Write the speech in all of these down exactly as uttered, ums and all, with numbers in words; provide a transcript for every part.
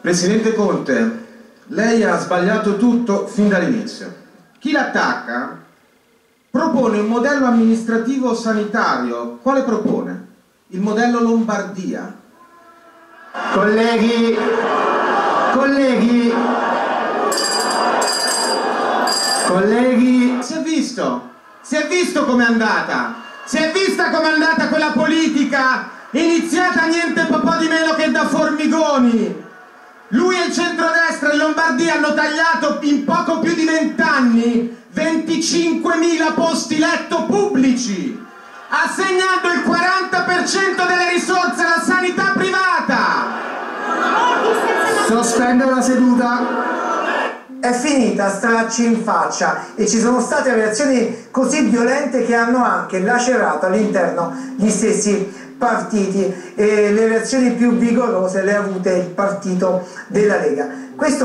Presidente Conte, lei ha sbagliato tutto fin dall'inizio. Chi l'attacca propone un modello amministrativo sanitario. Quale propone? Il modello Lombardia. Colleghi, colleghi, colleghi. Si è visto? Si è visto com'è andata? Si è vista com'è andata quella politica iniziata niente po' di meno che da Formigoni? Lui e il centrodestra in Lombardia hanno tagliato in poco più di vent'anni venticinquemila posti letto pubblici, assegnando il quaranta per cento delle risorse alla sanità privata. Sospendo la seduta. È finita, stracci in faccia, e ci sono state reazioni così violente che hanno anche lacerato all'interno gli stessi partiti, e le reazioni più vigorose le ha avute il partito della Lega. Questo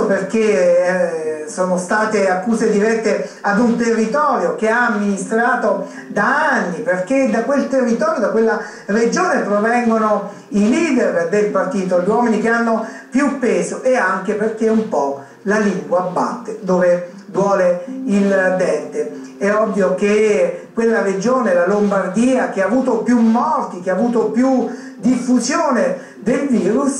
perché eh, sono state accuse dirette ad un territorio che ha amministrato da anni, perché da quel territorio, da quella regione provengono i leader del partito, gli uomini che hanno più peso, e anche perché un po' la lingua batte dove duole il dente. È ovvio che quella regione, la Lombardia, che ha avuto più morti, che ha avuto più diffusione del virus,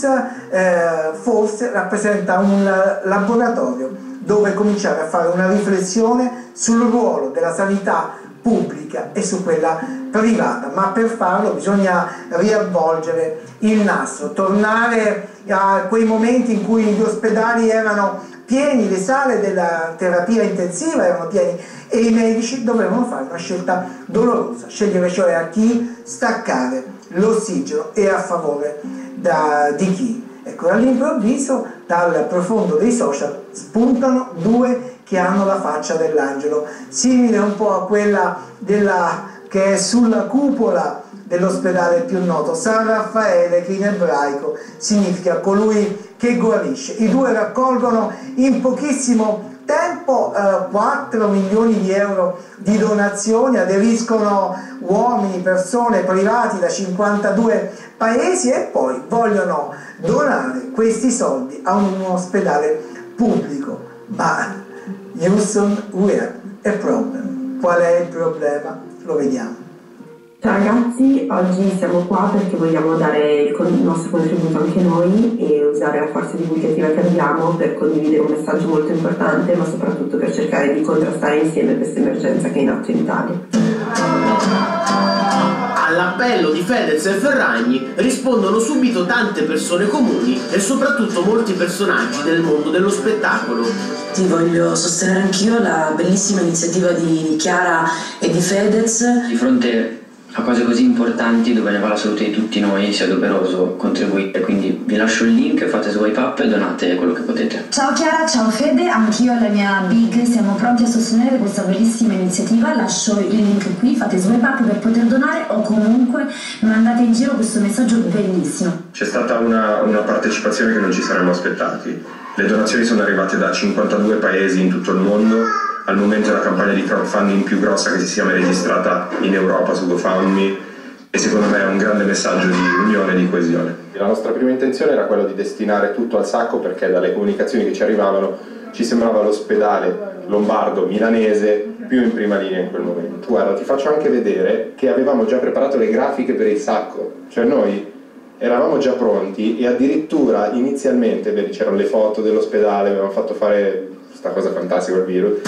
eh, forse rappresenta un laboratorio dove cominciare a fare una riflessione sul ruolo della sanità pubblica e su quella privata, ma per farlo bisogna riavvolgere il nastro, tornare a quei momenti in cui gli ospedali erano pieni, le sale della terapia intensiva erano pieni, e i medici dovevano fare una scelta dolorosa, scegliere cioè a chi staccare l'ossigeno e a favore da, di chi. Ecco, all'improvviso dal profondo dei social spuntano due che hanno la faccia dell'angelo, simile un po' a quella della, che è sulla cupola dell'ospedale più noto, San Raffaele, che in ebraico significa colui che guarisce. I due raccolgono in pochissimo tempo eh, quattro milioni di euro di donazioni, aderiscono uomini, persone, privati da cinquantadue paesi, e poi vogliono donare questi soldi a un ospedale pubblico. Ma Houston, we have a problem. Qual è il problema? Lo vediamo. Ciao ragazzi, oggi siamo qua perché vogliamo dare il, con- il nostro contributo anche noi e usare la forza divulgativa che abbiamo per condividere un messaggio molto importante, ma soprattutto per cercare di contrastare insieme questa emergenza che è in atto in Italia. All'appello di Fedez e Ferragni rispondono subito tante persone comuni e soprattutto molti personaggi del mondo dello spettacolo. Ti voglio sostenere anch'io la bellissima iniziativa di Chiara e di Fedez. Di fronte a cose così importanti dove ne va la salute di tutti noi sia doveroso contribuire, quindi vi lascio il link, fate swipe up e donate quello che potete. Ciao Chiara, ciao Fede, anch'io e la mia Big siamo pronti a sostenere questa bellissima iniziativa, lascio il link qui, fate swipe up per poter donare o comunque mandate in giro questo messaggio bellissimo. C'è stata una, una partecipazione che non ci saremmo aspettati, le donazioni sono arrivate da cinquantadue paesi in tutto il mondo. Al momento è la campagna di crowdfunding più grossa che si sia mai registrata in Europa su GoFundMe, e secondo me è un grande messaggio di unione e di coesione. La nostra prima intenzione era quella di destinare tutto al sacco, perché dalle comunicazioni che ci arrivavano ci sembrava l'ospedale lombardo milanese più in prima linea in quel momento. Guarda, ti faccio anche vedere che avevamo già preparato le grafiche per il sacco, cioè noi eravamo già pronti, e addirittura inizialmente, vedi, c'erano le foto dell'ospedale, avevamo fatto fare questa cosa fantastica, il virus.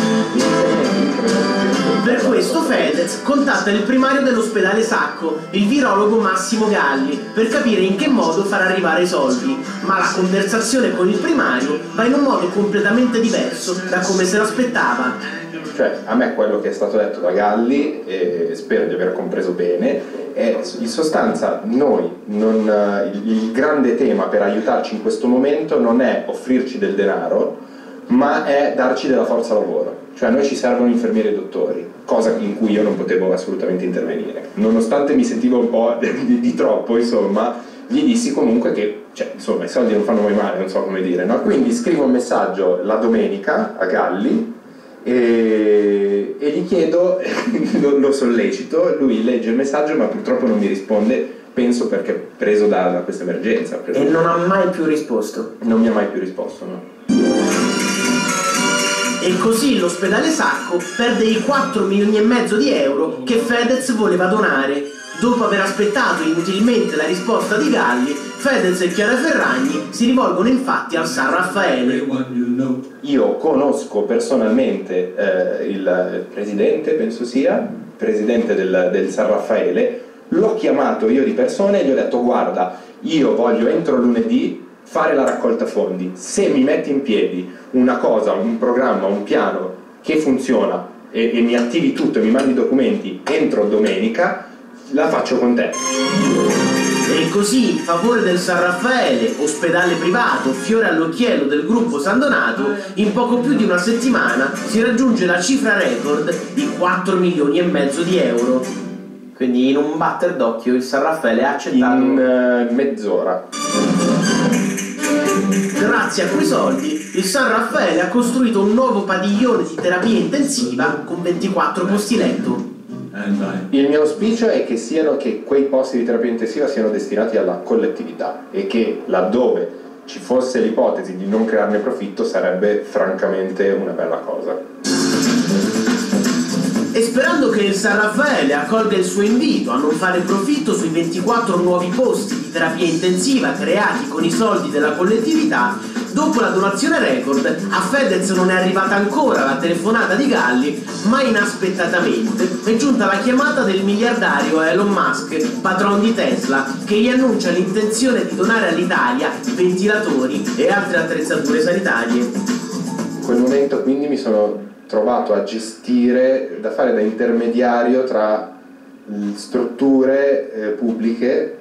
Per questo Fedez contatta il primario dell'ospedale Sacco, il virologo Massimo Galli, per capire in che modo far arrivare i soldi, ma la conversazione con il primario va in un modo completamente diverso da come se l'aspettava. Cioè, a me quello che è stato detto da Galli, e spero di aver compreso bene, è in sostanza noi, non, il, il grande tema per aiutarci in questo momento non è offrirci del denaro, ma è darci della forza lavoro. Cioè a noi ci servono infermieri e dottori, cosa in cui io non potevo assolutamente intervenire. Nonostante mi sentivo un po' di, di troppo, insomma, gli dissi comunque che, cioè, insomma, i soldi non fanno mai male, non so come dire, no? Quindi scrivo un messaggio la domenica a Galli e, e gli chiedo, lo, lo sollecito, lui legge il messaggio ma purtroppo non mi risponde penso perché preso da, da questa emergenza. Preso e non ha mai più risposto? Non mi ha mai più risposto, no. E così l'ospedale Sacco perde i quattro milioni e mezzo di euro che Fedez voleva donare. Dopo aver aspettato inutilmente la risposta di Galli, Fedez e Chiara Ferragni si rivolgono infatti al San Raffaele. Io conosco personalmente eh, il presidente, penso sia, presidente del, del San Raffaele, l'ho chiamato io di persona e gli ho detto: guarda, io voglio entro lunedì fare la raccolta fondi, se mi metti in piedi una cosa, un programma, un piano che funziona e, e mi attivi tutto e mi mandi i documenti entro domenica, la faccio con te. E così, in favore del San Raffaele, ospedale privato, fiore all'occhiello del gruppo San Donato, in poco più di una settimana si raggiunge la cifra record di quattro milioni e mezzo di euro. Quindi in un batter d'occhio il San Raffaele ha accettato in uh, mezz'ora. Grazie a quei soldi il San Raffaele ha costruito un nuovo padiglione di terapia intensiva con ventiquattro posti letto. Il mio auspicio è che, siano, che quei posti di terapia intensiva siano destinati alla collettività e che laddove ci fosse l'ipotesi di non crearne profitto sarebbe francamente una bella cosa. E sperando che il San Raffaele accolga il suo invito a non fare profitto sui ventiquattro nuovi posti di terapia intensiva creati con i soldi della collettività, dopo la donazione record a Fedez non è arrivata ancora la telefonata di Galli, ma inaspettatamente è giunta la chiamata del miliardario Elon Musk, patron di Tesla, che gli annuncia l'intenzione di donare all'Italia ventilatori e altre attrezzature sanitarie. In quel momento quindi mi sono trovato a gestire, da fare da intermediario tra strutture eh, pubbliche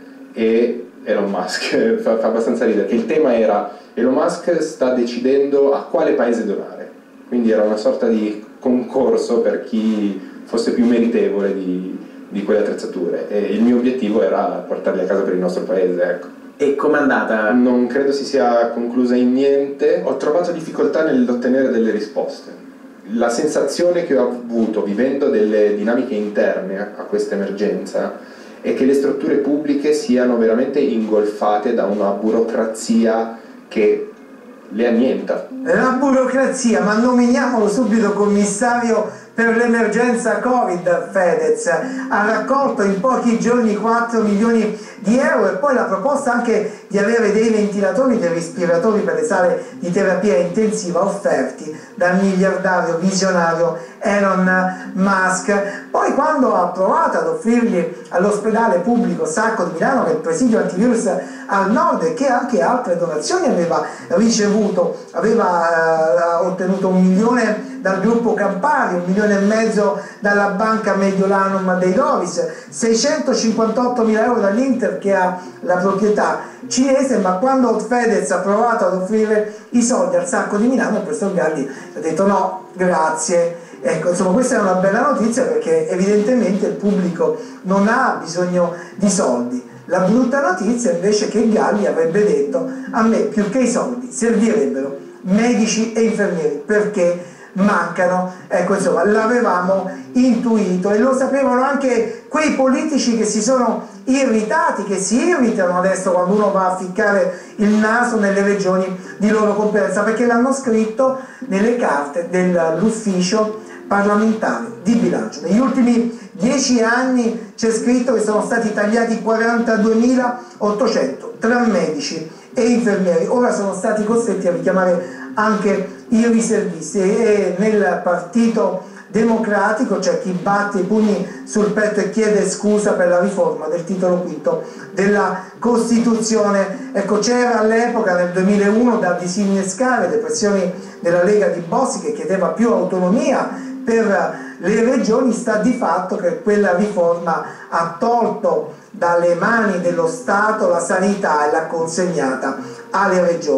e Elon Musk. fa, fa abbastanza ridere, che il tema era: Elon Musk sta decidendo a quale paese donare, quindi era una sorta di concorso per chi fosse più meritevole di, di quelle attrezzature, e il mio obiettivo era portarli a casa per il nostro paese, ecco. E com'è andata? Non credo si sia conclusa in niente, ho trovato difficoltà nell'ottenere delle risposte. La sensazione che ho avuto vivendo delle dinamiche interne a questa emergenza è che le strutture pubbliche siano veramente ingolfate da una burocrazia che le annienta. La burocrazia, ma nominiamolo subito commissario per l'emergenza Covid. Fedez ha raccolto in pochi giorni quattro milioni di euro e poi la proposta anche di avere dei ventilatori, dei respiratori per le sale di terapia intensiva offerti dal miliardario visionario Elon Musk. Poi quando ha provato ad offrirli all'ospedale pubblico Sacco di Milano, che è il presidio antivirus al nord e che anche altre donazioni aveva ricevuto, aveva eh, ottenuto un milione dal gruppo Campari, un milione e mezzo dalla banca Mediolanum dei Dovis, seicentocinquantottomila euro dall'Inter che ha la proprietà cinese, ma quando Fedez ha provato ad offrire i soldi al Sacco di Milano, il professor Galli ha detto no, grazie. Ecco, insomma, questa è una bella notizia perché evidentemente il pubblico non ha bisogno di soldi. La brutta notizia invece è che Galli avrebbe detto: a me più che i soldi servirebbero medici e infermieri perché mancano. Ecco, insomma, l'avevamo intuito e lo sapevano anche quei politici che si sono irritati, che si irritano adesso quando uno va a ficcare il naso nelle regioni di loro competenza, perché l'hanno scritto nelle carte dell'ufficio parlamentare di bilancio. Negli ultimi dieci anni c'è scritto che sono stati tagliati quarantaduemilaottocento tra medici e infermieri. Ora sono stati costretti a richiamare anche i riservisti e nel Partito Democratico c'è chi batte i pugni sul petto e chiede scusa per la riforma del titolo quinto della Costituzione. Ecco, c'era all'epoca nel duemilauno da disinnescare le pressioni della Lega di Bossi che chiedeva più autonomia per le regioni. Sta di fatto che quella riforma ha tolto dalle mani dello Stato la sanità e l'ha consegnata alle regioni.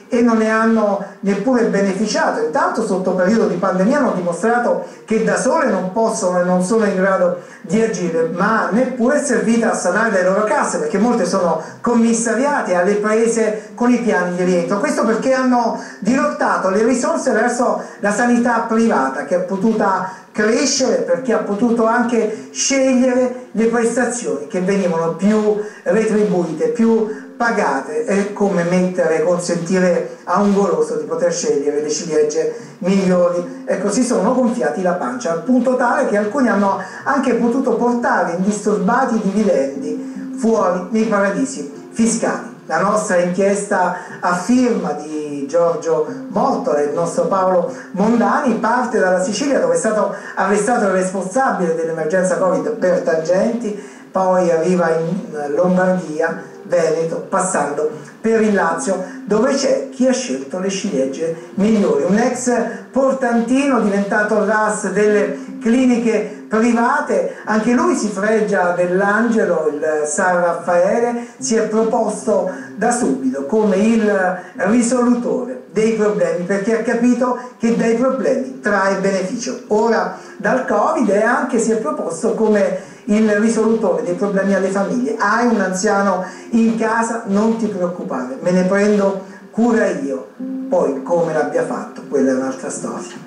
e non ne hanno neppure beneficiato. Intanto sotto periodo di pandemia hanno dimostrato che da sole non possono e non sono in grado di agire, ma neppure è servita a sanare le loro casse, perché molte sono commissariate alle prese con i piani di rientro. Questo perché hanno dirottato le risorse verso la sanità privata, che è potuta crescere perché ha potuto anche scegliere le prestazioni che venivano più retribuite, più pagate, è come mettere, consentire a un goloso di poter scegliere le ciliegie migliori. Ecco, si sono gonfiati la pancia al punto tale che alcuni hanno anche potuto portare indisturbati dividendi fuori nei paradisi fiscali. La nostra inchiesta a firma di Giorgio Mortola e il nostro Paolo Mondani parte dalla Sicilia, dove è stato arrestato il responsabile dell'emergenza Covid per tangenti, poi arriva in Lombardia, Veneto, passando per il Lazio, dove c'è chi ha scelto le ciliegie migliori. Un ex portantino diventato l'A S delle cliniche private, anche lui si fregia dell'angelo, il San Raffaele, si è proposto da subito come il risolutore dei problemi, perché ha capito che dai problemi trae beneficio. Ora dal Covid, e anche si è proposto come il risolutore dei problemi alle famiglie. Hai un anziano in casa, non ti preoccupare, me ne prendo cura io. Poi come l'abbia fatto, quella è un'altra storia.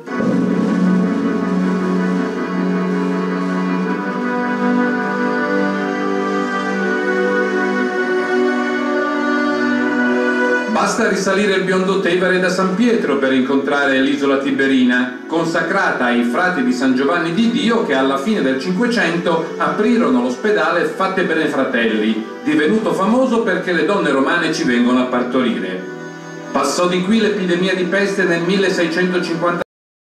Basta risalire il biondo Tevere da San Pietro per incontrare l'isola Tiberina, consacrata ai frati di San Giovanni di Dio, che alla fine del Cinquecento aprirono l'ospedale Fatte Bene Fratelli, divenuto famoso perché le donne romane ci vengono a partorire. Passò di qui l'epidemia di peste nel milleseicentocinquantasei,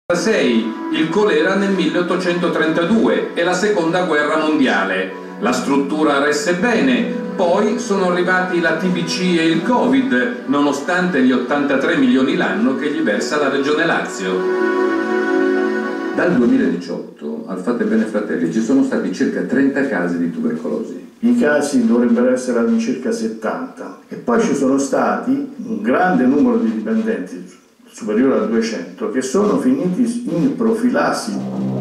il colera nel milleottocentotrentadue e la seconda guerra mondiale. La struttura resse bene. Poi sono arrivati la T B C e il Covid, nonostante gli ottantatré milioni l'anno che gli versa la Regione Lazio. Dal duemiladiciotto al Fatte Bene Fratelli ci sono stati circa trenta casi di tubercolosi. I casi dovrebbero essere all'incirca settanta e poi ci sono stati un grande numero di dipendenti, superiore a duecento, che sono finiti in profilassi.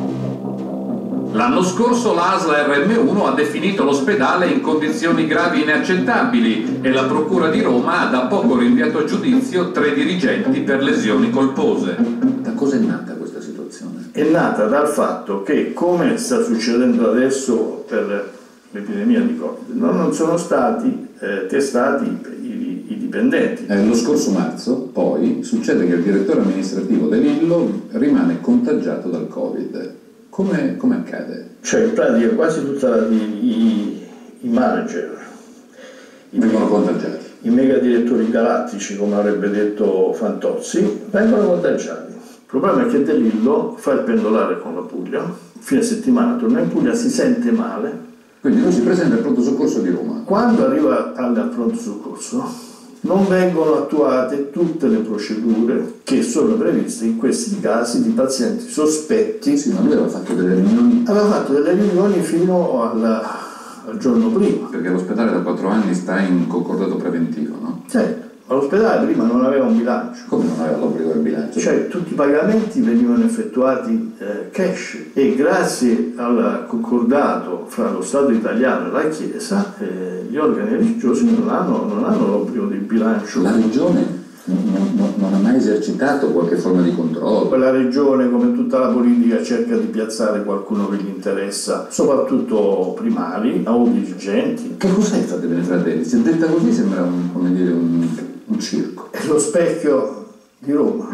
L'anno scorso l'A S L R M uno ha definito l'ospedale in condizioni gravi e inaccettabili e la Procura di Roma ha da poco rinviato a giudizio tre dirigenti per lesioni colpose. Da cosa è nata questa situazione? È nata dal fatto che, come sta succedendo adesso per l'epidemia di Covid, non sono stati eh, testati i, i dipendenti. Eh, lo scorso marzo, poi, succede che il direttore amministrativo dell'Illo rimane contagiato dal Covid. Come, come accade? Cioè, in pratica quasi tutti i, i manager i, vengono contagiati. I mega direttori galattici, come avrebbe detto Fantozzi, vengono contagiati. Il problema è che De Lillo fa il pendolare con la Puglia, fine settimana torna in Puglia, si sente male. Quindi lui si presenta al pronto soccorso di Roma. Quando arriva al pronto soccorso non vengono attuate tutte le procedure che sono previste in questi casi di pazienti sospetti. Sì, ma lui aveva fatto delle riunioni? Aveva fatto delle riunioni fino al, al giorno prima. Perché l'ospedale da quattro anni sta in concordato preventivo, no? Certo, ma l'ospedale prima non aveva un bilancio. Come non aveva l'obbligo del bilancio? Cioè tutti i pagamenti venivano effettuati eh, cash e grazie al concordato fra lo Stato italiano e la Chiesa eh, gli organi religiosi non hanno, non hanno l'obbligo di bilancio. La regione non, non, non ha mai esercitato qualche forma di controllo? Quella regione, come tutta la politica, cerca di piazzare qualcuno che gli interessa, soprattutto primari o dirigenti. Che cos'è Fatte Bene Fratelli? Se detta così sembra un, come dire, un, un circo. È lo specchio di Roma.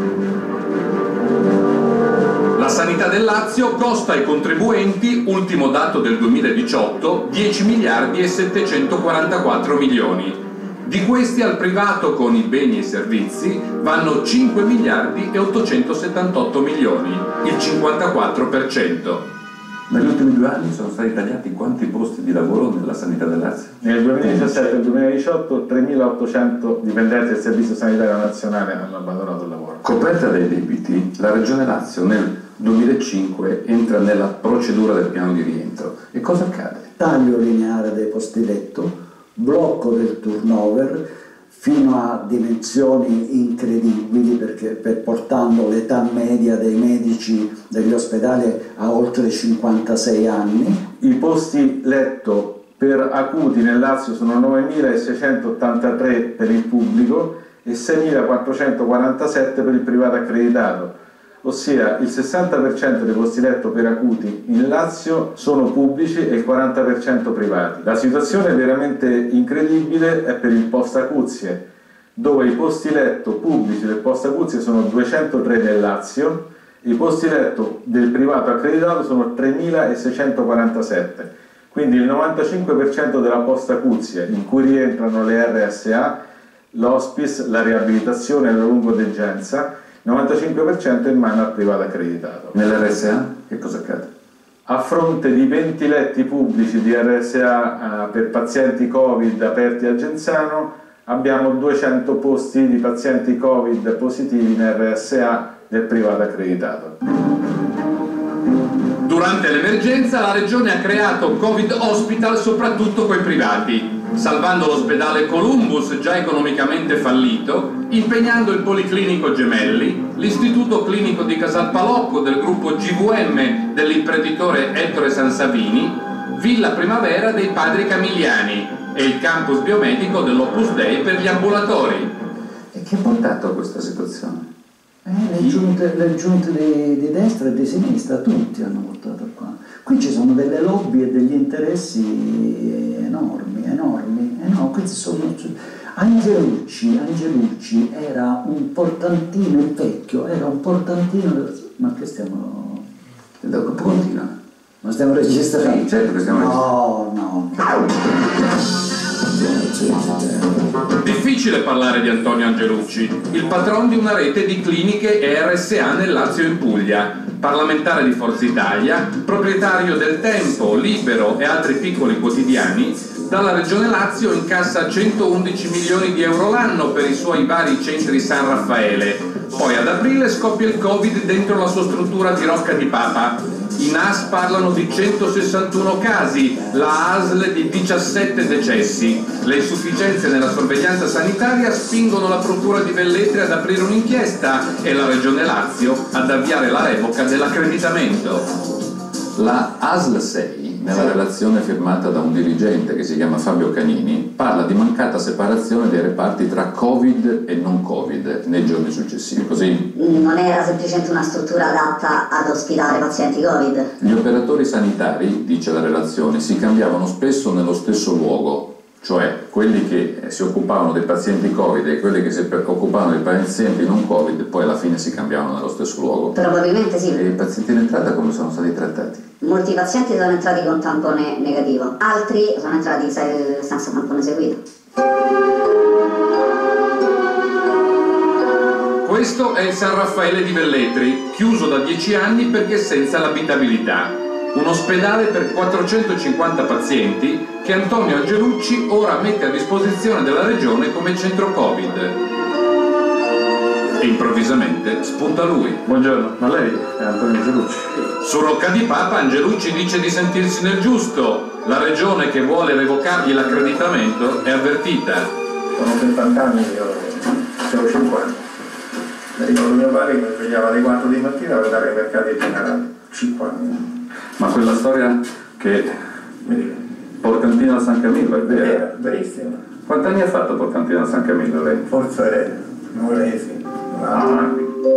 La sanità del Lazio costa ai contribuenti, ultimo dato del duemiladiciotto, dieci miliardi e settecentoquarantaquattro milioni. Di questi al privato con i beni e servizi vanno cinque miliardi e ottocentosettantotto milioni, il cinquantaquattro per cento. Negli ultimi due anni sono stati tagliati quanti posti di lavoro nella sanità del Lazio? Nel duemiladiciassette e duemiladiciotto tremilaottocento dipendenti del Servizio Sanitario Nazionale hanno abbandonato il lavoro. Coperta dai debiti, la Regione Lazio nel duemilacinque entra nella procedura del piano di rientro. E cosa accade? Taglio lineare dei posti letto, blocco del turnover, fino a dimensioni incredibili, perché per portando l'età media dei medici degli ospedali a oltre cinquantasei anni. I posti letto per acuti nel Lazio sono novemilaseicentottantatré per il pubblico e seimilaquattrocentoquarantasette per il privato accreditato, ossia il sessanta per cento dei posti letto per acuti in Lazio sono pubblici e il quaranta per cento privati. La situazione veramente incredibile è per il post acuzie, dove i posti letto pubblici del post acuzie sono duecentotre nel Lazio e i posti letto del privato accreditato sono tremilaseicentoquarantasette. Quindi il novantacinque per cento della post acuzie, in cui rientrano le R S A, l'hospice, la riabilitazione e la lungodegenza, il novantacinque per cento è in mano al privato accreditato. Nell'R S A che cosa accade? A fronte di venti letti pubblici di R S A uh, per pazienti Covid aperti a Genzano, abbiamo duecento posti di pazienti Covid positivi in R S A del privato accreditato. Durante l'emergenza la Regione ha creato Covid Hospital soprattutto coi privati, salvando l'ospedale Columbus già economicamente fallito, impegnando il Policlinico Gemelli, l'istituto clinico di Casalpalocco del gruppo G V M dell'imprenditore Ettore Sansavini, Villa Primavera dei Padri Camiliani e il campus biomedico dell'Opus Dei per gli ambulatori. E che ha portato a questa situazione? Eh, le giunte, le giunte di, di destra e di sinistra, tutti hanno portato qua. Qui ci sono delle lobby e degli interessi enormi, enormi, enormi. Questi sono... Angelucci, Angelucci era un portantino, il vecchio, era un portantino... Ma che stiamo... Continua. Ma stiamo registrando? Sì, certo che stiamo registrando. No, no. Difficile parlare di Antonio Angelucci, il patron di una rete di cliniche e R S A nel Lazio e in Puglia, parlamentare di Forza Italia, proprietario del Tempo, Libero e altri piccoli quotidiani. Dalla Regione Lazio incassa centoundici milioni di euro l'anno per i suoi vari centri San Raffaele. Poi ad aprile scoppia il Covid dentro la sua struttura di Rocca di Papa. I N A S parlano di centosessantuno casi, la A S L di diciassette decessi. Le insufficienze nella sorveglianza sanitaria spingono la Procura di Velletri ad aprire un'inchiesta e la Regione Lazio ad avviare la revoca dell'accreditamento. La A S L sei, nella relazione firmata da un dirigente che si chiama Fabio Canini, parla di mancata separazione dei reparti tra Covid e non Covid nei giorni successivi. Così non era semplicemente una struttura adatta ad ospitare pazienti Covid. Gli operatori sanitari, dice la relazione, si cambiavano spesso nello stesso luogo, cioè quelli che si occupavano dei pazienti Covid e quelli che si occupavano dei pazienti non Covid, poi alla fine si cambiavano nello stesso luogo. Probabilmente sì. E i pazienti in entrata come sono stati trattati? Molti pazienti sono entrati con tampone negativo, altri sono entrati senza tampone seguito. Questo è il San Raffaele di Velletri, chiuso da dieci anni perché senza l'abitabilità. Un ospedale per quattrocentocinquanta pazienti che Antonio Angelucci ora mette a disposizione della regione come centro Covid. E improvvisamente spunta lui. Buongiorno, ma lei è Antonio Angelucci? Su Rocca di Papa Angelucci dice di sentirsi nel giusto. La regione che vuole revocargli l'accreditamento è avvertita. Sono settanta anni, io avevo cinquanta. Mi ricordo mio padre che mi svegliava alle quattro di mattina per andare ai mercati generali. cinquanta. Ma quella storia che Porcantino da San Camillo, è vera? Vera, verissima. Quanti anni ha fatto Porcantino da San Camillo lei? Forse nove mesi. Ah.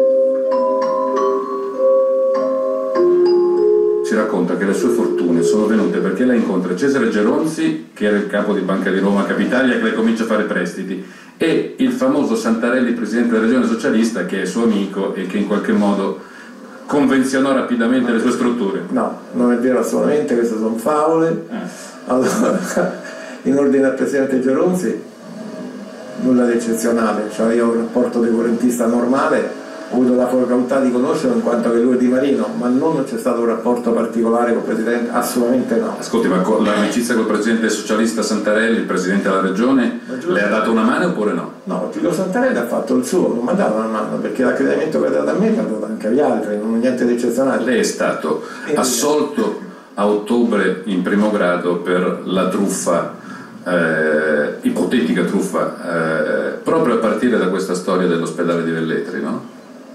Ci racconta che le sue fortune sono venute perché lei incontra Cesare Geronzi, che era il capo di Banca di Roma Capitalia, che le comincia a fare prestiti, e il famoso Santarelli, presidente della regione socialista, che è suo amico e che in qualche modo convenzionò rapidamente le sue strutture. No, non è vero assolutamente, queste sono favole. Allora, in ordine al presidente Geronzi, nulla di eccezionale, cioè io ho un rapporto di correntista normale, ho avuto la facoltà di conoscerlo in quanto che lui è di Marino, ma non c'è stato un rapporto particolare con il presidente, assolutamente no. Ascolti, ma l'amicizia col presidente socialista Santarelli, il presidente della regione, le ha dato una mano oppure no? No, Giulio Santarelli ha fatto il suo, non mi ha dato una mano, perché l'accreditamento che ha dato a me l'ha dato anche agli altri, non è niente di eccezionale. Lei è stato assolto a ottobre in primo grado per la truffa eh, ipotetica truffa, eh, proprio a partire da questa storia dell'ospedale di Velletri, no?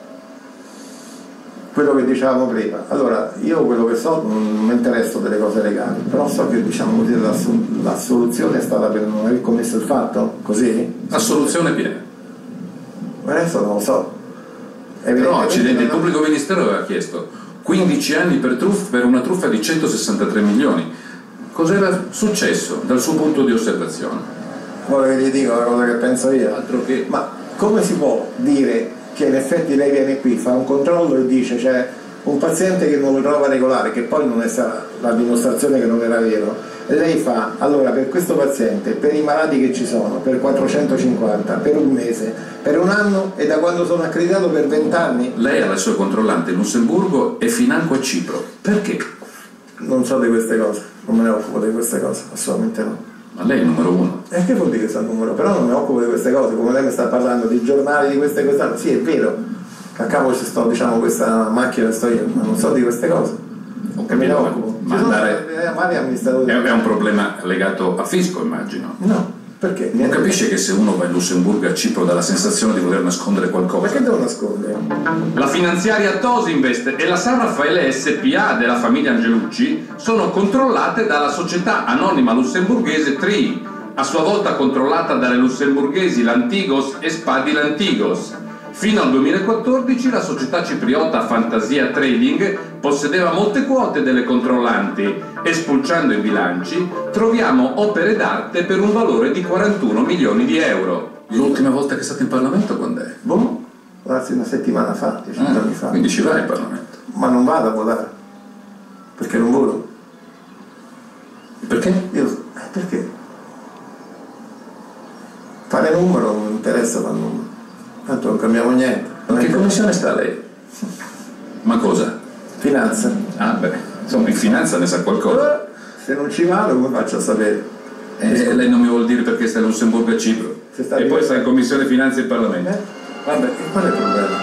Quello che dicevamo prima. Allora, io quello che so, non mi interesso delle cose legali, però so che, diciamo così, l'assoluzione è stata per non aver commesso il fatto, così? Assoluzione piena. Adesso non lo so. Però accidenti, il pubblico ministero aveva chiesto quindici anni per, truff, per una truffa di centosessantatré milioni. Cos'era successo dal suo punto di osservazione? Ora che gli dico la cosa che penso io. Altro che... Ma come si può dire che in effetti lei viene qui, fa un controllo e dice c'è un paziente che non lo trova regolare, che poi non è stata la dimostrazione che non era vero, e lei fa, allora per questo paziente, per i malati che ci sono, per quattrocentocinquanta, per un mese, per un anno e da quando sono accreditato per venti anni. Lei ha la sua controllante in Lussemburgo e financo a Cipro. Perché? Non so di queste cose, non me ne occupo di queste cose, assolutamente no. Ma lei è il numero uno. E che vuol dire che sta il numero? Però non mi occupo di queste cose, come lei mi sta parlando di giornali, di queste cose. Sì, è vero, a capo ci sto, diciamo, questa macchina sto io, ma non so di queste cose. Ho capito, me ne occupo. Ma andare... è, è un problema legato a fisco, immagino. No, perché? Non capisce che se uno va in Lussemburgo e a Cipro dà la sensazione di voler nascondere qualcosa? Perché devo nascondere? La finanziaria Tosinvest e la San Raffaele S P A della famiglia Angelucci sono controllate dalla società anonima lussemburghese T R I, a sua volta controllata dalle lussemburghesi Lantigos e Spadi Lantigos. Fino al duemilaquattordici la società cipriota Fantasia Trading possedeva molte quote delle controllanti e, spulciando i bilanci, troviamo opere d'arte per un valore di quarantuno milioni di euro. L'ultima volta che è stato in Parlamento quando è? Boh, quasi una settimana fa, dieci ah, giorni fa. Quindi ci vai in Parlamento? Ma non vado a votare, perché non voto. Perché? Io, perché? Fare numero non mi interessa fare numero. Tanto non cambiamo niente. Ma che commissione sta lei? Ma cosa? Finanza. Ah beh, insomma in finanza ne sa qualcosa. Eh, se non ci vado come faccio a sapere? Eh, lei non mi vuol dire perché sta in Lussemburgo e Cipro. Se sta e poi sta in Commissione Finanze e Parlamento. Eh? Vabbè, e qual è il problema?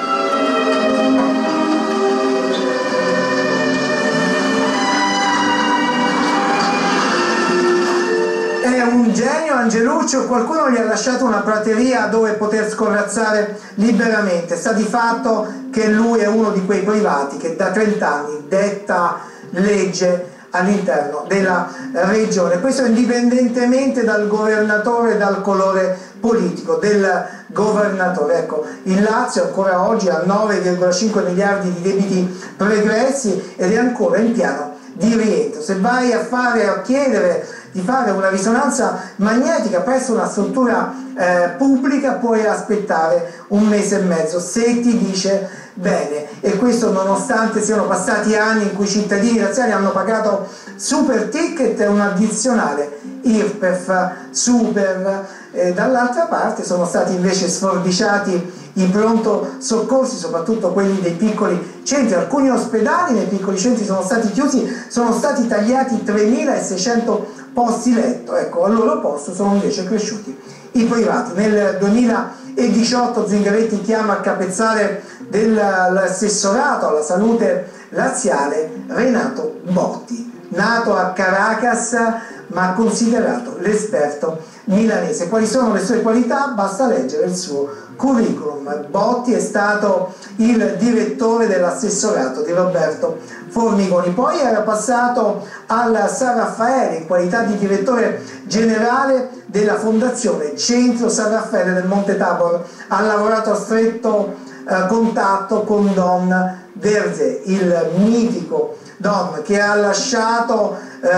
È un genio Angelucci, o qualcuno gli ha lasciato una prateria dove poter scorrazzare liberamente. Sta di fatto che lui è uno di quei privati che da trent'anni detta legge all'interno della regione, questo indipendentemente dal governatore e dal colore politico del governatore. Ecco, il Lazio ancora oggi ha nove virgola cinque miliardi di debiti pregressi ed è ancora in piano di rientro. Se vai a fare a chiedere di fare una risonanza magnetica presso una struttura eh, pubblica puoi aspettare un mese e mezzo se ti dice bene, e questo nonostante siano passati anni in cui i cittadini laziali hanno pagato super ticket e un addizionale I R P E F super, eh, dall'altra parte sono stati invece sforbiciati i pronto soccorsi, soprattutto quelli dei piccoli centri. Alcuni ospedali nei piccoli centri sono stati chiusi, sono stati tagliati tremilaseicento posti letto, ecco, al loro posto sono invece cresciuti i privati. Nel duemiladiciotto Zingaretti chiama a capezzale dell'assessorato alla salute laziale Renato Botti, nato a Caracas ma considerato l'esperto milanese. Quali sono le sue qualità? Basta leggere il suo curriculum. Botti è stato il direttore dell'assessorato di Roberto Formigoni, poi era passato al San Raffaele in qualità di direttore generale della fondazione Centro San Raffaele del Monte Tabor. Ha lavorato a stretto eh, contatto con Don Verze, il mitico Don che ha lasciato eh,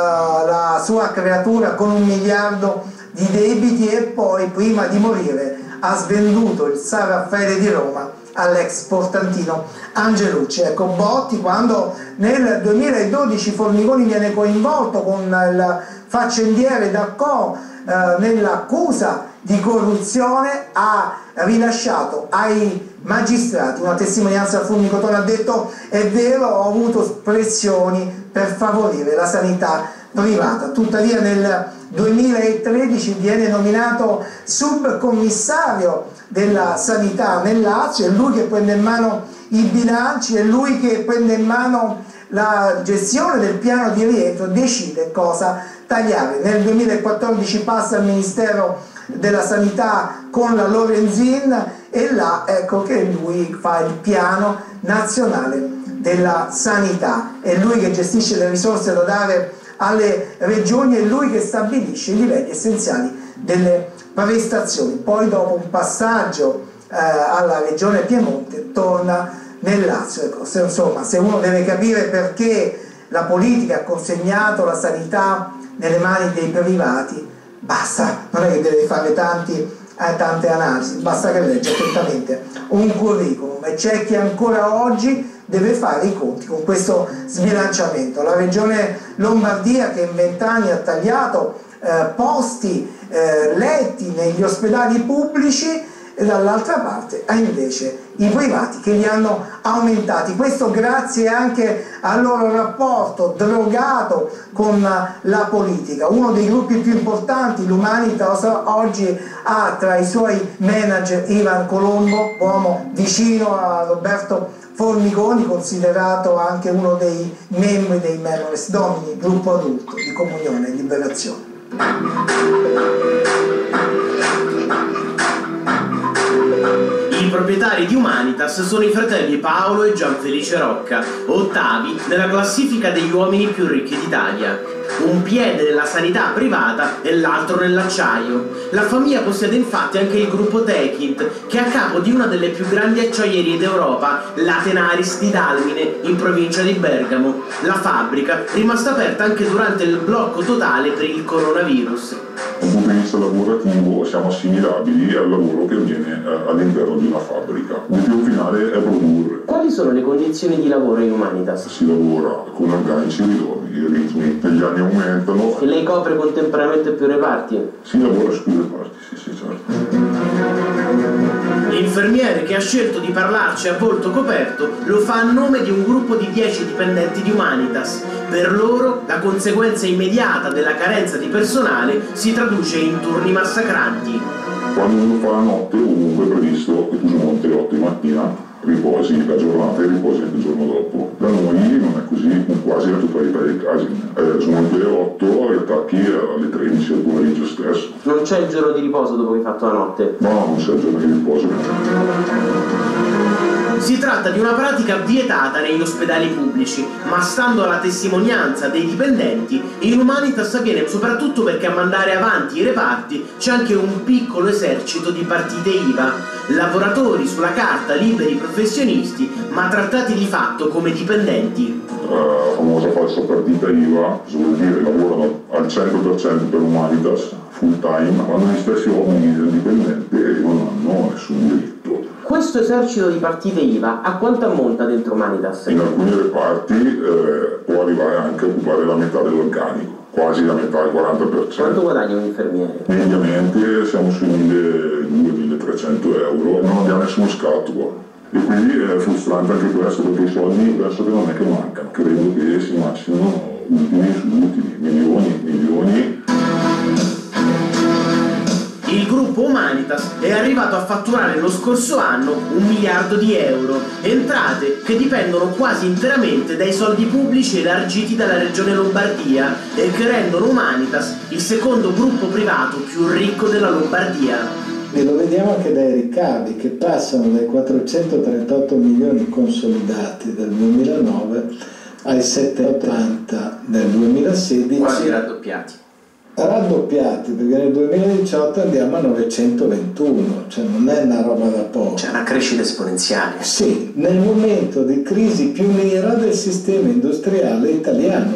la sua creatura con un miliardo di debiti e poi prima di morire ha svenduto il San Raffaele di Roma all'ex portantino Angelucci. Ecco, Botti, quando nel duemiladodici Formigoni viene coinvolto con il faccendiere D'Arcò eh, nell'accusa di corruzione, ha rilasciato ai magistrati una testimonianza al Fulmicotone, ha detto è vero, ho avuto pressioni per favorire la sanità privata. Tuttavia nel duemilatredici viene nominato subcommissario della sanità nel Lazio, è lui che prende in mano i bilanci, è lui che prende in mano la gestione del piano di rientro decide cosa tagliare. Nel duemilaquattordici passa al Ministero della Sanità con la Lorenzin e là ecco che lui fa il piano nazionale della sanità, è lui che gestisce le risorse da dare alle regioni, è lui che stabilisce i livelli essenziali delle prestazioni. Poi dopo un passaggio eh, alla regione Piemonte torna nel Lazio. Ecco, se, insomma, se uno deve capire perché la politica ha consegnato la sanità nelle mani dei privati, basta, non è che deve fare tanti, eh, tante analisi, basta che legge attentamente un curriculum, e c'è chi ancora oggi deve fare i conti con questo sbilanciamento. La regione Lombardia, che in vent'anni ha tagliato eh, posti, eh, letti negli ospedali pubblici, e dall'altra parte ha invece i privati che li hanno aumentati. Questo grazie anche al loro rapporto drogato con la politica. Uno dei gruppi più importanti, l'Umanitas, oggi ha tra i suoi manager Ivan Colombo, uomo vicino a Roberto Formigoni, considerato anche uno dei membri dei Memores Domini, gruppo adulto di Comunione e Liberazione. I proprietari di Humanitas sono i fratelli Paolo e Gianfelice Rocca, ottavi nella classifica degli uomini più ricchi d'Italia. Un piede nella sanità privata e l'altro nell'acciaio. La famiglia possiede infatti anche il gruppo Techint, che è a capo di una delle più grandi acciaierie d'Europa, la Tenaris di Dalmine, in provincia di Bergamo. La fabbrica, rimasta aperta anche durante il blocco totale per il coronavirus. Dal punto di vista lavorativo siamo assimilabili al lavoro che avviene all'interno di una fabbrica. L'obiettivo finale è produrre. Quali sono le condizioni di lavoro in Humanitas? Si lavora con organici ridotti, i ritmi negli anni aumentano. E lei copre contemporaneamente più reparti? Si lavora su più reparti, sì, sì, certo. L'infermiere che ha scelto di parlarci a volto coperto lo fa a nome di un gruppo di dieci dipendenti di Humanitas. Per loro la conseguenza immediata della carenza di personale si traduce in turni massacranti. Quando uno fa la notte comunque è previsto che tu smonti alle otto di mattina, riposi la giornata e riposi anche il giorno dopo. Da noi non è così in quasi la totalità dei casi. Eh, smonti alle otto e attacchi alle tredici del pomeriggio stesso. Non c'è il giorno di riposo dopo che hai fatto la notte? No, non c'è il giorno di riposo. Si tratta di una pratica vietata negli ospedali pubblici, ma stando alla testimonianza dei dipendenti, in Humanitas avviene soprattutto perché a mandare avanti i reparti c'è anche un piccolo esercito di partite I V A, lavoratori sulla carta liberi professionisti, ma trattati di fatto come dipendenti. La famosa falsa partita I V A, vuol dire lavorano al cento per cento per Humanitas, full time, ma hanno gli stessi obblighi del dipendente e non hanno nessun diritto. Questo esercito di partite I V A a quanto ammonta dentro Humanitas? In alcuni reparti eh, può arrivare anche a occupare la metà dell'organico, quasi la metà, il quaranta per cento. Quanto guadagna un infermiere? Mediamente siamo sui milleduecento milletrecento euro e non abbiamo nessuno scatto. E quindi è frustrante anche questo, perché i soldi penso che non è che mancano, credo che si maccinino ultimi su ultimi, milioni, milioni. Il gruppo Humanitas è arrivato a fatturare lo scorso anno un miliardo di euro, entrate che dipendono quasi interamente dai soldi pubblici elargiti dalla regione Lombardia e che rendono Humanitas il secondo gruppo privato più ricco della Lombardia. E lo vediamo anche dai ricavi che passano dai quattrocentotrentotto milioni consolidati del duemilanove ai settecentottanta del duemilasedici. Quasi raddoppiati. Raddoppiati, perché nel duemiladiciotto andiamo a novecentoventuno, cioè non è una roba da poco. C'è una crescita esponenziale. Sì, nel momento di crisi più nera del sistema industriale italiano.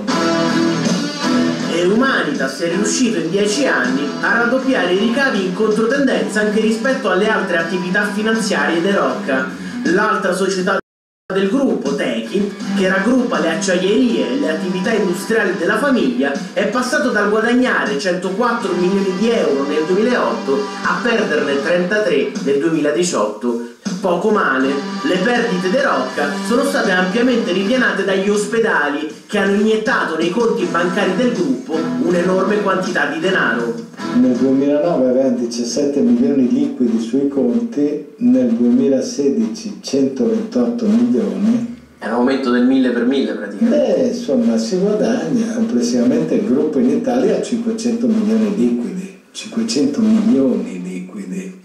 E Humanitas è riuscito in dieci anni a raddoppiare i ricavi in controtendenza anche rispetto alle altre attività finanziarie de Rocca. L'altra società del gruppo, Techint, che raggruppa le acciaierie e le attività industriali della famiglia, è passato dal guadagnare centoquattro milioni di euro nel duemilaotto a perderne trentatré nel duemiladiciotto. Poco male, le perdite de Rocca sono state ampiamente ripianate dagli ospedali che hanno iniettato nei conti bancari del gruppo un'enorme quantità di denaro. Nel duemilanove avevano diciassette milioni liquidi sui conti, nel duemilasedici centoventotto milioni È un aumento del mille per mille praticamente. Beh, insomma, si guadagna complessivamente il gruppo in Italia cinquecento milioni liquidi. cinquecento milioni liquidi.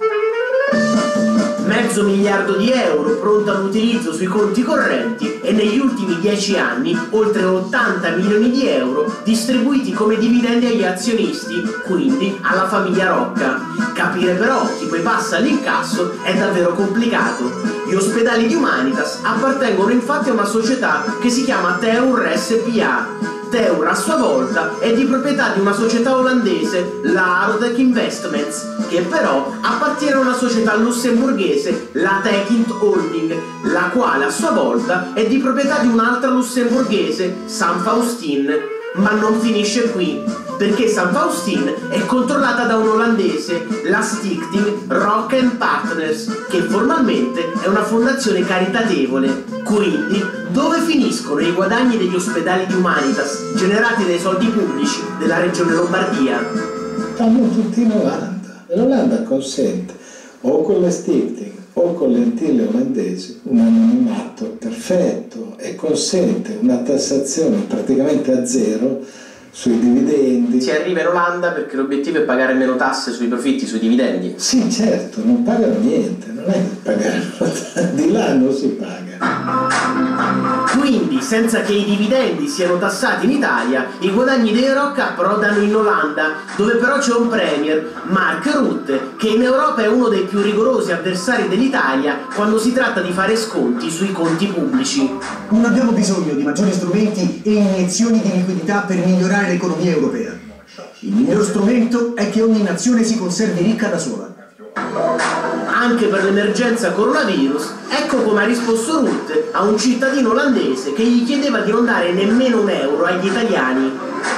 Mezzo miliardo di euro pronto all'utilizzo sui conti correnti e negli ultimi dieci anni oltre ottanta milioni di euro distribuiti come dividendi agli azionisti, quindi alla famiglia Rocca. Capire però chi poi passa all'incasso è davvero complicato. Gli ospedali di Humanitas appartengono infatti a una società che si chiama Teur S P A. Teur a sua volta è di proprietà di una società olandese, la Arodec Investments, che però appartiene a una società lussemburghese, la Techint Holding, la quale a sua volta è di proprietà di un'altra lussemburghese, San Faustin. Ma non finisce qui, perché San Faustin è controllata da un olandese, la Stichting Rock and Partners, che formalmente è una fondazione caritatevole. Quindi, dove finiscono i guadagni degli ospedali di Humanitas generati dai soldi pubblici della regione Lombardia? Stanno tutti in Olanda e l'Olanda consente o con le Stichting o con le Antille olandesi un anonimato perfetto e consente una tassazione praticamente a zero sui dividendi. Si arriva in Olanda perché l'obiettivo è pagare meno tasse sui profitti, sui dividendi? Sì, certo, non pagano niente, non è che pagano, di là non si paga. Quindi, senza che i dividendi siano tassati in Italia, i guadagni dei Rocca approdano in Olanda, dove però c'è un premier, Mark Rutte, che in Europa è uno dei più rigorosi avversari dell'Italia quando si tratta di fare sconti sui conti pubblici. Non abbiamo bisogno di maggiori strumenti e iniezioni di liquidità per migliorare l'economia europea. Il miglior strumento è che ogni nazione si conservi ricca da sola. Anche per l'emergenza coronavirus, ecco come ha risposto Rutte a un cittadino olandese che gli chiedeva di non dare nemmeno un euro agli italiani.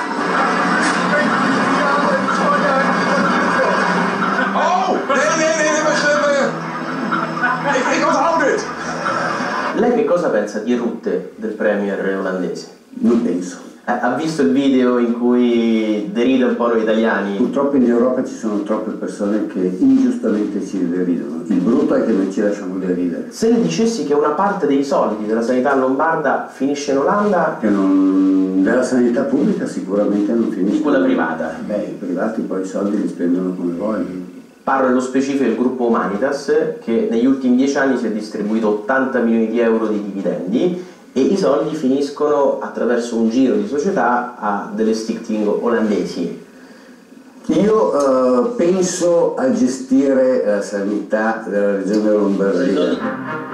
Lei che cosa pensa di Rutte, del premier olandese? Non penso. Ha visto il video in cui deride un po' noi italiani? Purtroppo in Europa ci sono troppe persone che ingiustamente ci deridono. Il brutto è che noi ci lasciamo deridere. Se le dicessi che una parte dei soldi della sanità lombarda finisce in Olanda? Che non... della sanità pubblica sicuramente non finisce. Quella privata? Beh, i privati poi i soldi li spendono come vogliono. Parlo nello specifico del gruppo Humanitas, che negli ultimi dieci anni si è distribuito ottanta milioni di euro di dividendi e i soldi finiscono attraverso un giro di società a delle Stichting olandesi. Io eh, penso a gestire la sanità della regione Lombardia.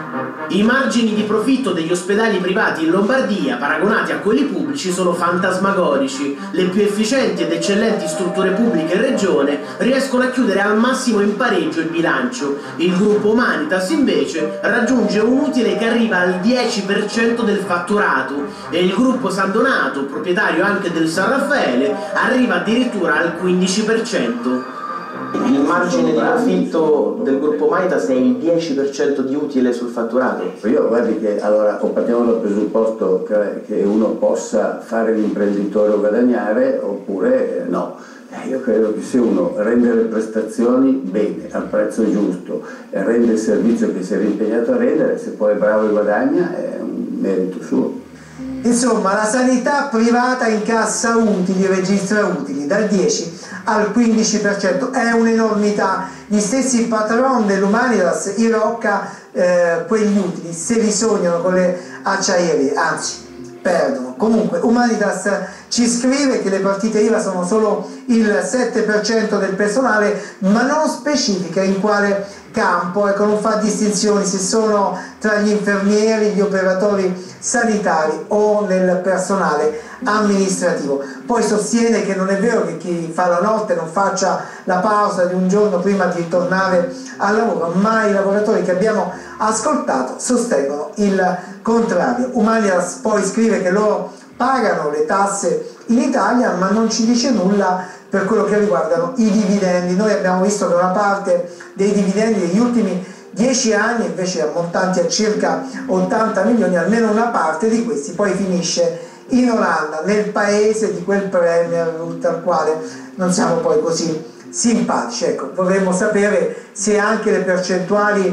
I margini di profitto degli ospedali privati in Lombardia, paragonati a quelli pubblici, sono fantasmagorici. Le più efficienti ed eccellenti strutture pubbliche in regione riescono a chiudere al massimo in pareggio il bilancio. Il gruppo Humanitas invece raggiunge un utile che arriva al dieci per cento del fatturato e il gruppo San Donato, proprietario anche del San Raffaele, arriva addirittura al quindici per cento. Il margine di profitto del gruppo Humanitas è il dieci per cento di utile sul fatturato. Io guardi che allora o partiamo dal presupposto che, che uno possa fare l'imprenditore o guadagnare oppure eh, no. Eh, io credo che se uno rende le prestazioni bene, al prezzo giusto e rende il servizio che si era impegnato a rendere, se poi è bravo e guadagna è un merito suo. Insomma, la sanità privata incassa utili, registra utili dal dieci al quindici per cento, è un'enormità. Gli stessi patron dell'Humanitas, i Rocca, eh, quegli utili se li sognano con le acciaierie, anzi perdono. Comunque Humanitas ci scrive che le partite I V A sono solo il sette per cento del personale, ma non specifica in quale campo, ecco, non fa distinzioni se sono tra gli infermieri, gli operatori sanitari o nel personale amministrativo. Poi sostiene che non è vero che chi fa la notte non faccia la pausa di un giorno prima di tornare al lavoro, ma i lavoratori che abbiamo ascoltato sostengono il contrario. Humanitas poi scrive che loro pagano le tasse in Italia, ma non ci dice nulla per quello che riguardano i dividendi. Noi abbiamo visto che una parte dei dividendi degli ultimi dieci anni, invece ammontanti a circa ottanta milioni, almeno una parte di questi poi finisce in Olanda, nel paese di quel premier al quale non siamo poi così simpatici. Ecco, vorremmo sapere se anche le percentuali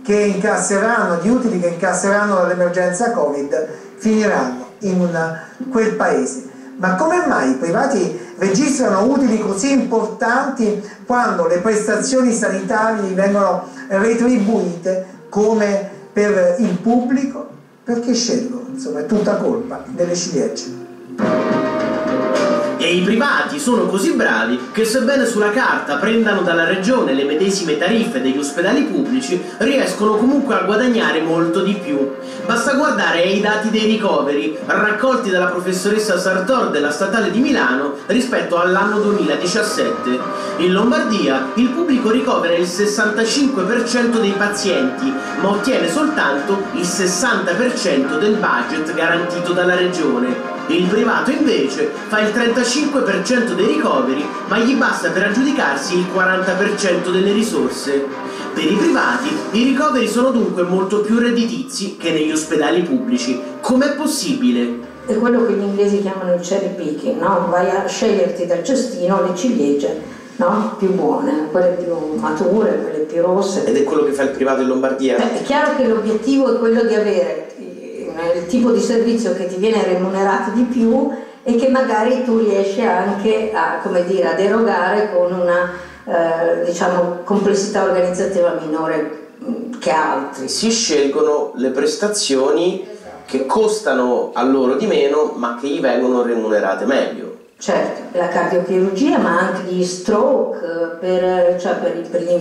che incasseranno, gli utili che incasseranno dall'emergenza Covid finiranno in una, quel paese. Ma come mai i privati registrano utili così importanti quando le prestazioni sanitarie vengono retribuite come per il pubblico? Perché scelgono, insomma, è tutta colpa delle ciliegie. E i privati sono così bravi che, sebbene sulla carta prendano dalla regione le medesime tariffe degli ospedali pubblici, riescono comunque a guadagnare molto di più. Basta guardare ai dati dei ricoveri raccolti dalla professoressa Sartor della Statale di Milano rispetto all'anno duemiladiciassette. In Lombardia il pubblico ricovera il sessantacinque per cento dei pazienti, ma ottiene soltanto il sessanta per cento del budget garantito dalla regione. Il privato invece fa il trentacinque per cento dei ricoveri, ma gli basta per aggiudicarsi il quaranta per cento delle risorse. Per i privati i ricoveri sono dunque molto più redditizi che negli ospedali pubblici. Com'è possibile? È quello che gli inglesi chiamano il cherry picking, no? Vai a sceglierti dal cestino le ciliegie, no? Più buone, quelle più mature, quelle più rosse. Ed è quello che fa il privato in Lombardia? Beh, è chiaro che l'obiettivo è quello di avere il tipo di servizio che ti viene remunerato di più e che magari tu riesci anche a, come dire, ad erogare con una eh, diciamo complessità organizzativa minore che altri. Si scelgono le prestazioni che costano a loro di meno ma che gli vengono remunerate meglio. Certo, la cardiochirurgia, ma anche gli stroke, per, cioè per, per gli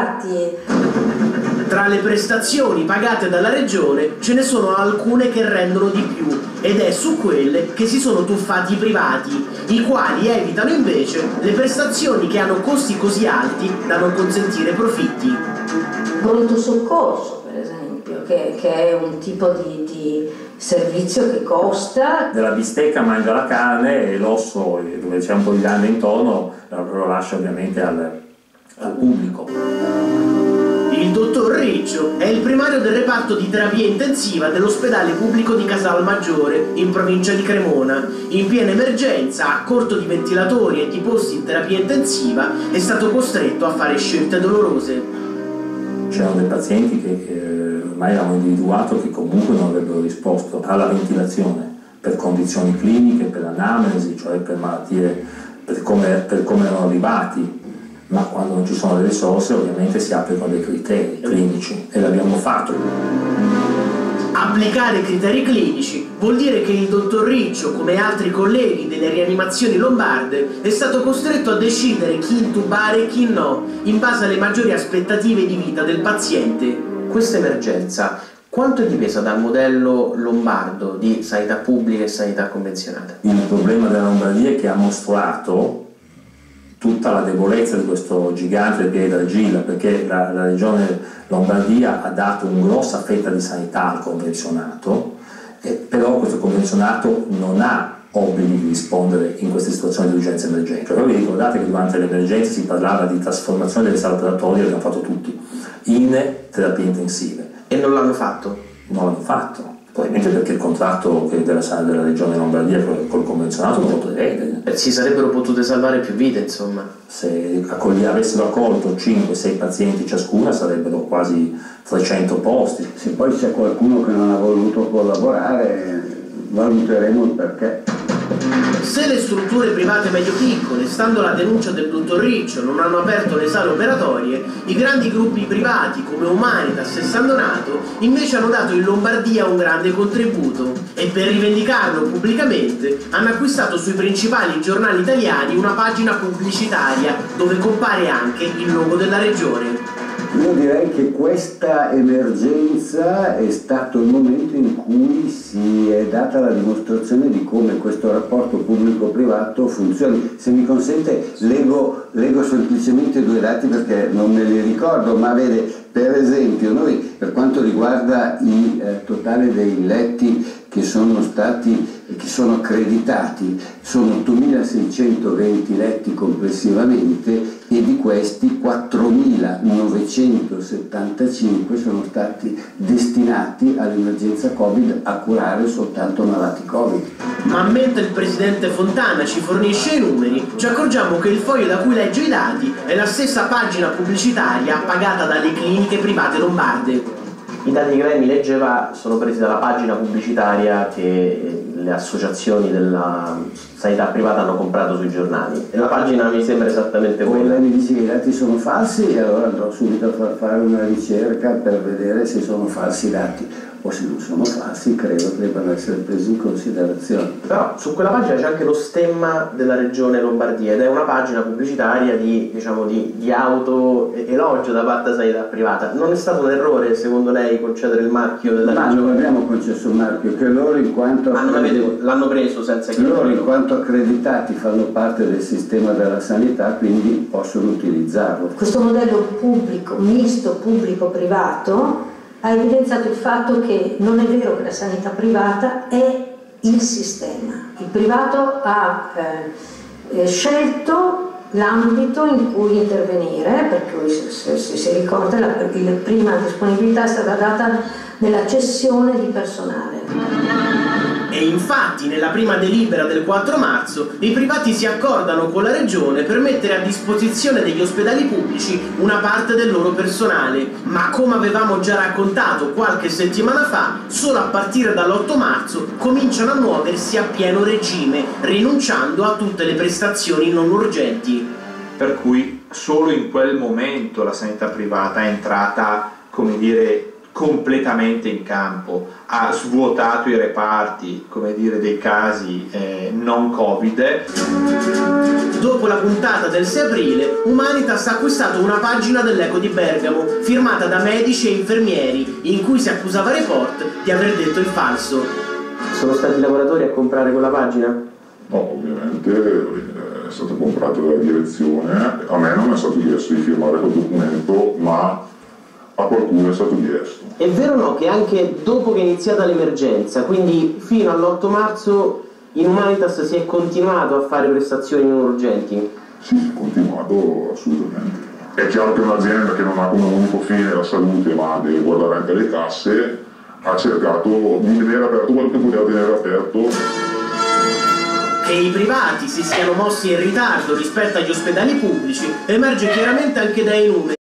infarti. Tra le prestazioni pagate dalla regione ce ne sono alcune che rendono di più ed è su quelle che si sono tuffati i privati, i quali evitano invece le prestazioni che hanno costi così alti da non consentire profitti. Pronto soccorso, per esempio, che, che è un tipo di, di servizio che costa. Della bistecca mangia la carne e l'osso, dove c'è un po' di grande intorno, lo lascia ovviamente al, al pubblico. Il dottor Riccio è il primario del reparto di terapia intensiva dell'ospedale pubblico di Casalmaggiore, in provincia di Cremona. In piena emergenza, a corto di ventilatori e di posti in terapia intensiva, è stato costretto a fare scelte dolorose. C'erano dei pazienti che eh, ormai avevamo individuato che comunque non avrebbero risposto alla ventilazione per condizioni cliniche, per anamnesi, cioè per malattie, per come, per come erano arrivati. Ma quando non ci sono le risorse ovviamente si applicano dei criteri clinici e l'abbiamo fatto. Applicare criteri clinici vuol dire che il dottor Riccio, come altri colleghi delle rianimazioni lombarde, è stato costretto a decidere chi intubare e chi no, in base alle maggiori aspettative di vita del paziente. Questa emergenza quanto è dipesa dal modello lombardo di sanità pubblica e sanità convenzionata? Il problema della Lombardia è che ha mostrato tutta la debolezza di questo gigante del piede d'argilla, perché la, la regione Lombardia ha dato una grossa fetta di sanità al convenzionato, eh, però questo convenzionato non ha obblighi di rispondere in queste situazioni di urgenza e emergenza. Però vi ricordate che durante l'emergenza si parlava di trasformazione delle sale operatorie, l'abbiamo fatto tutti, in terapie intensive. E non l'hanno fatto? Non l'hanno fatto. Probabilmente perché il contratto che della, della regione Lombardia col, col convenzionato non lo prevede. Si sarebbero potute salvare più vite, insomma. Se accogli, avessero accolto cinque sei pazienti ciascuna sarebbero quasi trecento posti. Se poi c'è qualcuno che non ha voluto collaborare, valuteremo il perché. Se le strutture private medio-piccole, stando alla denuncia del dottor Riccio, non hanno aperto le sale operatorie, i grandi gruppi privati come Humanitas e San Donato invece hanno dato in Lombardia un grande contributo e per rivendicarlo pubblicamente hanno acquistato sui principali giornali italiani una pagina pubblicitaria dove compare anche il logo della regione. Io direi che questa emergenza è stato il momento in cui si è data la dimostrazione di come questo rapporto pubblico-privato funzioni. Se mi consente leggo, leggo semplicemente due dati perché non me li ricordo, ma vede, per esempio noi per quanto riguarda il eh, totale dei letti che sono stati che sono accreditati sono ottomilaseicentoventi letti complessivamente e di questi quattromilanovecentosettantacinque sono stati destinati all'emergenza Covid a curare soltanto malati Covid. Ma mentre il presidente Fontana ci fornisce i numeri, ci accorgiamo che il foglio da cui legge i dati è la stessa pagina pubblicitaria pagata dalle cliniche private lombarde. I dati che lei mi leggeva sono presi dalla pagina pubblicitaria che le associazioni della sanità privata hanno comprato sui giornali e la pagina mi sembra esattamente quella. Lei mi dice che i dati sono falsi e allora andrò subito a far fare una ricerca per vedere se sono falsi i dati, o se non sono falsi credo che debbano essere presi in considerazione. Però su quella pagina c'è anche lo stemma della regione Lombardia ed è una pagina pubblicitaria di, diciamo, di, di auto-elogio da parte della sanità privata. Non è stato un errore secondo lei concedere il marchio della Ma regione? non abbiamo concesso il marchio, che loro in quanto ah, non avete, l'hanno preso senza che loro in quanto accreditati fanno parte del sistema della sanità, quindi possono utilizzarlo. Questo modello pubblico, misto pubblico-privato, ha evidenziato il fatto che non è vero che la sanità privata è il sistema. Il privato ha eh, scelto l'ambito in cui intervenire, per cui se, se, se si ricorda la, la prima disponibilità è stata data nella cessione di personale. E infatti nella prima delibera del quattro marzo i privati si accordano con la regione per mettere a disposizione degli ospedali pubblici una parte del loro personale, ma come avevamo già raccontato qualche settimana fa, solo a partire dall'otto marzo cominciano a muoversi a pieno regime, rinunciando a tutte le prestazioni non urgenti. Per cui solo in quel momento la sanità privata è entrata, come dire, completamente in campo, ha svuotato i reparti, come dire, dei casi eh, non Covid. Dopo la puntata del sei aprile, Humanitas ha acquistato una pagina dell'Eco di Bergamo, firmata da medici e infermieri, in cui si accusava Report di aver detto il falso. Sono stati i lavoratori a comprare quella pagina? No, ovviamente è stata comprata dalla direzione, a me non è stato chiesto di firmare quel documento, ma a qualcuno è stato chiesto. È vero o no che anche dopo che è iniziata l'emergenza, quindi fino all'otto marzo, in Humanitas si è continuato a fare prestazioni non urgenti? Sì, si è continuato assolutamente. È chiaro che un'azienda che non ha come unico fine la salute ma deve guardare anche le casse, ha cercato di tenere aperto quello che poteva tenere aperto. Che i privati si siano mossi in ritardo rispetto agli ospedali pubblici emerge chiaramente anche dai numeri.